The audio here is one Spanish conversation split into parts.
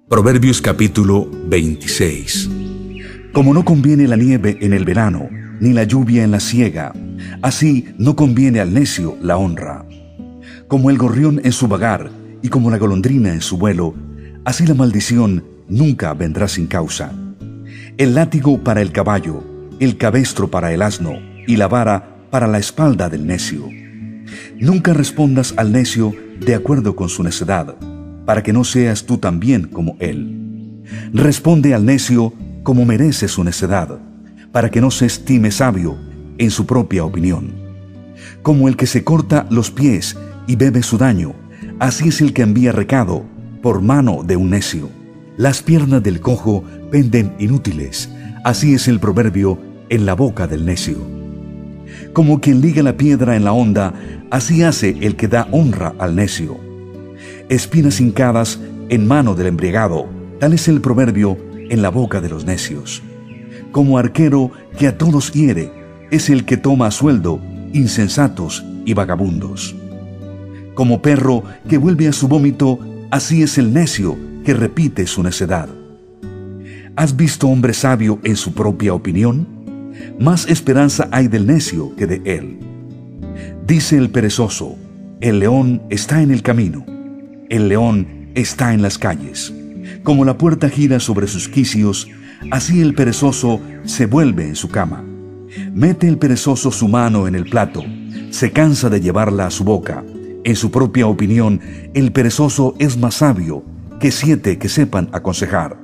Proverbios capítulo 26. Como no conviene la nieve en el verano, ni la lluvia en la siega, así no conviene al necio la honra. Como el gorrión en su vagar y como la golondrina en su vuelo, así la maldición nunca vendrá sin causa. El látigo para el caballo, el cabestro para el asno y la vara para la espalda del necio. Nunca respondas al necio de acuerdo con su necedad, para que no seas tú también como él. Responde al necio como merece su necedad, para que no se estime sabio en su propia opinión. Como el que se corta los pies y bebe su daño, así es el que envía recado por mano de un necio. Las piernas del cojo penden inútiles, así es el proverbio en la boca del necio. Como quien liga la piedra en la honda, así hace el que da honra al necio. Espinas hincadas en mano del embriagado, tal es el proverbio en la boca de los necios. Como arquero que a todos hiere, es el que toma a sueldo insensatos y vagabundos. Como perro que vuelve a su vómito, así es el necio que repite su necedad. ¿Has visto hombre sabio en su propia opinión? Más esperanza hay del necio que de él. Dice el perezoso: el león está en el camino, el león está en las calles. Como la puerta gira sobre sus quicios, así el perezoso se vuelve en su cama. Mete el perezoso su mano en el plato, se cansa de llevarla a su boca. En su propia opinión, el perezoso es más sabio que 7 que sepan aconsejar.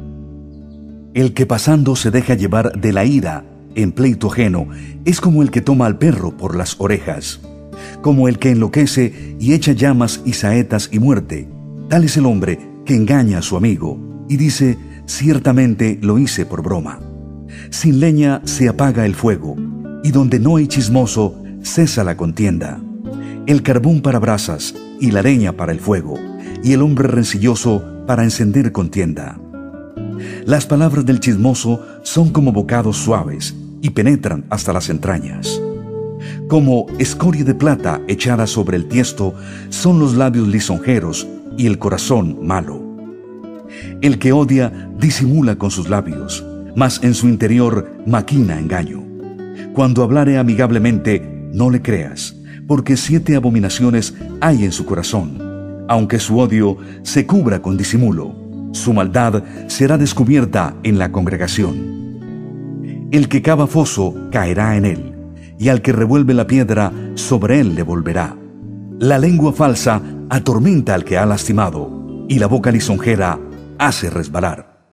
El que pasando se deja llevar de la ira en pleito ajeno es como el que toma al perro por las orejas. Como el que enloquece y echa llamas y saetas y muerte, tal es el hombre que engaña a su amigo y dice: ciertamente lo hice por broma. Sin leña se apaga el fuego, y donde no hay chismoso cesa la contienda. El carbón para brasas y la leña para el fuego, y el hombre rencilloso para encender contienda. Las palabras del chismoso son como bocados suaves y penetran hasta las entrañas. Como escoria de plata echada sobre el tiesto son los labios lisonjeros y el corazón malo. El que odia disimula con sus labios, mas en su interior maquina engaño. Cuando hablare amigablemente, no le creas, porque 7 abominaciones hay en su corazón. Aunque su odio se cubra con disimulo, su maldad será descubierta en la congregación. El que cava foso caerá en él, y al que revuelve la piedra, sobre él le volverá. La lengua falsa atormenta al que ha lastimado, y la boca lisonjera hace resbalar.